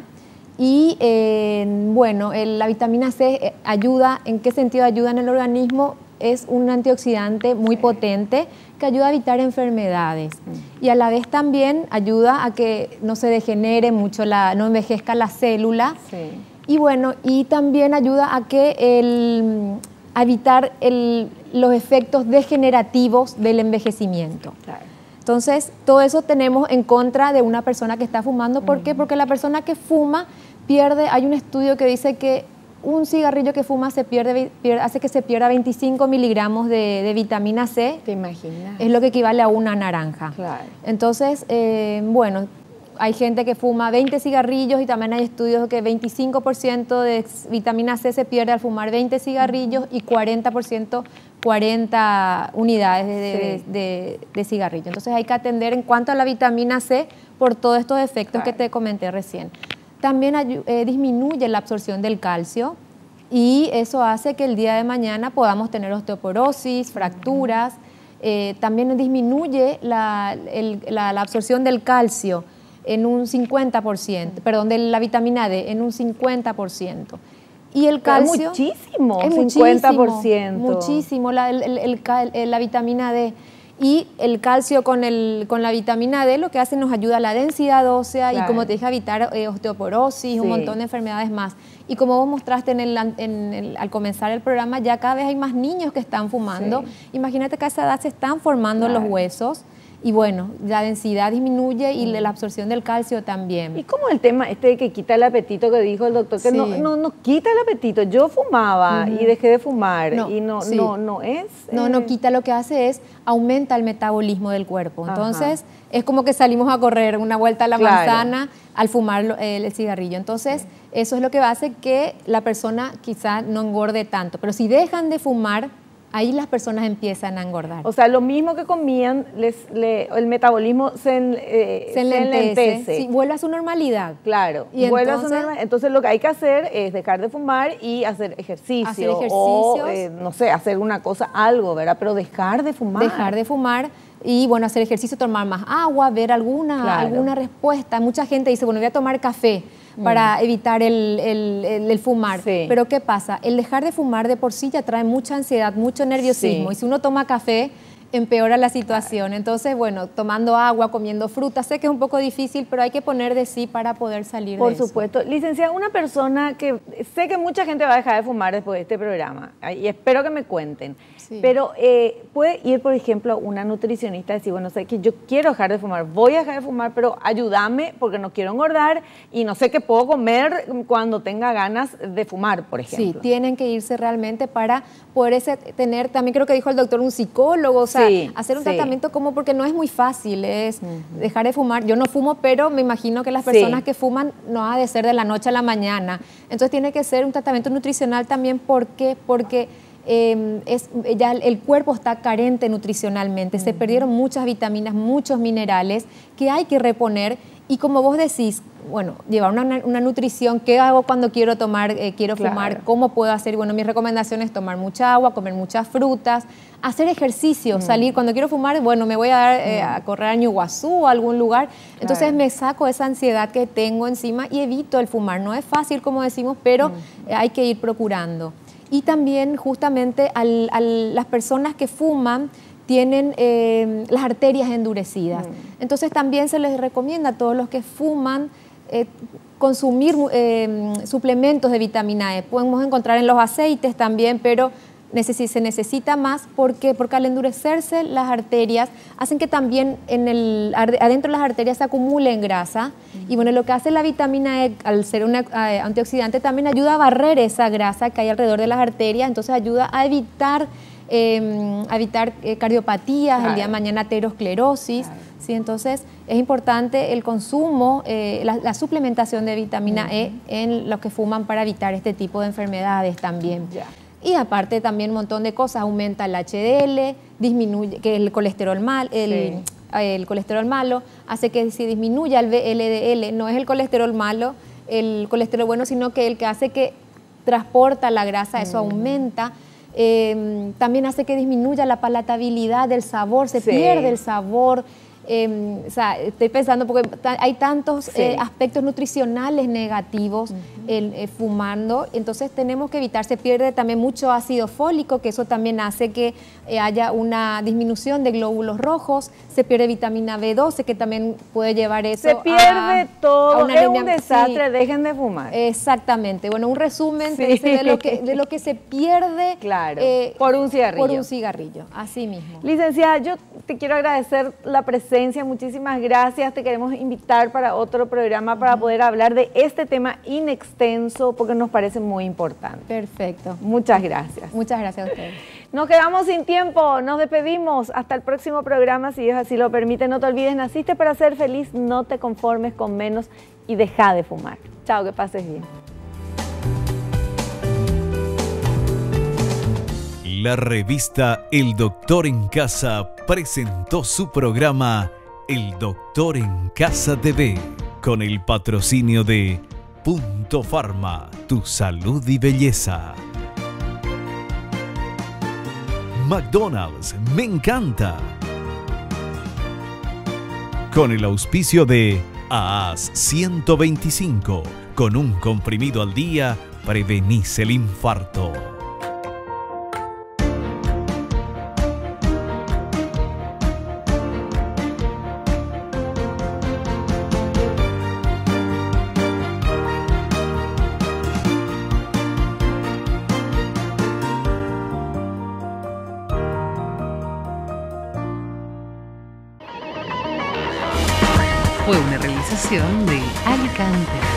y, eh, bueno, el, la vitamina C ayuda, ¿en qué sentido ayuda en el organismo? Es un antioxidante muy potente que ayuda a evitar enfermedades mm. y a la vez también ayuda a que no se degenere mucho, la, no envejezca la célula sí. y bueno, y también ayuda a que el, a evitar el, los efectos degenerativos del envejecimiento. Claro. Entonces, todo eso tenemos en contra de una persona que está fumando. ¿Por mm. qué? Porque la persona que fuma pierde, hay un estudio que dice que un cigarrillo que fuma se pierde, pierde, hace que se pierda veinticinco miligramos de, de vitamina C. ¿Te imaginas? Es lo que equivale a una naranja. Claro. Entonces, eh, bueno, hay gente que fuma veinte cigarrillos y también hay estudios que veinticinco por ciento de vitamina C se pierde al fumar veinte cigarrillos uh-huh. y cuarenta por ciento, cuarenta unidades de, de, sí. de, de, de cigarrillo. Entonces hay que atender en cuanto a la vitamina C por todos estos efectos claro. que te comenté recién. También eh, disminuye la absorción del calcio y eso hace que el día de mañana podamos tener osteoporosis, fracturas. Eh, también disminuye la, el, la, la absorción del calcio en un cincuenta por ciento, perdón, de la vitamina D en un cincuenta por ciento. Y el calcio... Es muchísimo, es cincuenta por ciento. Muchísimo, muchísimo la, el, el, el, la vitamina D. Y el calcio con, el, con la vitamina D lo que hace nos ayuda a la densidad ósea claro. y como te dije, a evitar eh, osteoporosis, sí. un montón de enfermedades más. Y como vos mostraste en el, en el, al comenzar el programa, ya cada vez hay más niños que están fumando. Sí. Imagínate que a esa edad se están formando claro. los huesos. Y bueno, la densidad disminuye y la absorción del calcio también. ¿Y cómo el tema este que quita el apetito que dijo el doctor? Que sí. no, no, no quita el apetito. Yo fumaba uh-huh. y dejé de fumar no, y no, sí. no, no es... No, eh... no quita, lo que hace es aumenta el metabolismo del cuerpo. Entonces, Ajá. es como que salimos a correr una vuelta a la claro. manzana al fumar el, el cigarrillo. Entonces, sí. eso es lo que hace que la persona quizá no engorde tanto. Pero si dejan de fumar, ahí las personas empiezan a engordar. O sea, lo mismo que comían, les, le, el metabolismo se, eh, se enlentece. Sí, vuelve a su normalidad. Claro, y vuelve entonces, a su normalidad. Entonces lo que hay que hacer es dejar de fumar y hacer ejercicio. Hacer ejercicios. O, eh, no sé, hacer una cosa, algo, ¿verdad? Pero dejar de fumar. Dejar de fumar y, bueno, hacer ejercicio, tomar más agua, ver alguna, claro. alguna respuesta. Mucha gente dice, bueno, voy a tomar café para mm. evitar el, el, el, el fumar. Sí. Pero ¿qué pasa? El dejar de fumar de por sí ya trae mucha ansiedad, mucho nerviosismo. Sí. Y si uno toma café, empeora la situación. Entonces, bueno, tomando agua, comiendo fruta, sé que es un poco difícil, pero hay que poner de sí para poder salir por de eso. Por supuesto. Licenciada, una persona que sé que mucha gente va a dejar de fumar después de este programa y espero que me cuenten. Sí. Pero eh, puede ir, por ejemplo, a una nutricionista y decir, bueno, sé que yo quiero dejar de fumar, voy a dejar de fumar, pero ayúdame porque no quiero engordar y no sé qué puedo comer cuando tenga ganas de fumar, por ejemplo. Sí, tienen que irse realmente para poder ese, tener, también creo que dijo el doctor, un psicólogo, o sea, sí, hacer un sí. tratamiento como, porque no es muy fácil, es uh-huh. dejar de fumar. Yo no fumo, pero me imagino que las personas sí. que fuman no ha de ser de la noche a la mañana. Entonces tiene que ser un tratamiento nutricional también, ¿por qué? Porque Eh, es, ya el cuerpo está carente nutricionalmente, uh-huh. se perdieron muchas vitaminas, muchos minerales que hay que reponer y como vos decís, bueno, llevar una, una nutrición, qué hago cuando quiero tomar, eh, quiero Claro. fumar, cómo puedo hacer. Bueno, mi recomendación es tomar mucha agua, comer muchas frutas, hacer ejercicio, Mm. salir. Cuando quiero fumar, bueno, me voy a dar eh, a correr a Ñuguazú o a algún lugar. Entonces Claro. me saco esa ansiedad que tengo encima y evito el fumar. No es fácil, como decimos, pero Mm. eh, hay que ir procurando. Y también justamente al, al- las personas que fuman tienen eh, las arterias endurecidas. Mm. Entonces también se les recomienda a todos los que fuman eh, consumir eh, suplementos de vitamina E. Podemos encontrar en los aceites también, pero necesi- se necesita más. ¿Por qué? Porque al endurecerse las arterias hacen que también en el, ar- adentro de las arterias se acumulen grasa. Y bueno, lo que hace la vitamina E, al ser un antioxidante, también ayuda a barrer esa grasa que hay alrededor de las arterias, entonces ayuda a evitar, eh, a evitar eh, cardiopatías, Claro. el día de mañana aterosclerosis. Claro. Sí, entonces es importante el consumo, eh, la, la suplementación de vitamina E en los que fuman para evitar este tipo de enfermedades también. Ya. Y aparte también un montón de cosas, aumenta el H D L, disminuye que el colesterol mal, el, Sí. el colesterol malo, hace que se disminuya el L D L. No es el colesterol malo, el colesterol bueno, sino que el que hace que transporta la grasa, eso aumenta. Eh, también hace que disminuya la palatabilidad del sabor, se Sí. pierde el sabor. Eh, o sea, estoy pensando porque ta- hay tantos Sí. eh, aspectos nutricionales negativos en, eh, fumando, entonces tenemos que evitar, se pierde también mucho ácido fólico, que eso también hace que eh, haya una disminución de glóbulos rojos, se pierde vitamina B doce, que también puede llevar eso Se pierde a, todo, a una es anemia- un desastre, sí. dejen de fumar. Exactamente. Bueno, un resumen Sí. te dice de lo que, de lo que se pierde Claro, eh, por un cigarrillo. Por un cigarrillo, así mismo. Licenciada, yo te quiero agradecer la presencia, muchísimas gracias. Te queremos invitar para otro programa para poder hablar de este tema inextenso porque nos parece muy importante. Perfecto. Muchas gracias. Muchas gracias a ustedes. Nos quedamos sin tiempo, nos despedimos. Hasta el próximo programa, si Dios así lo permite. No te olvides, naciste para ser feliz, no te conformes con menos y deja de fumar. Chao, que pases bien. La revista El Doctor en Casa presentó su programa El Doctor en Casa T V con el patrocinio de Punto Pharma, tu salud y belleza. McDonald's, me encanta. Con el auspicio de A A S ciento veinticinco, con un comprimido al día prevenís el infarto. Fue una realización de Alicante.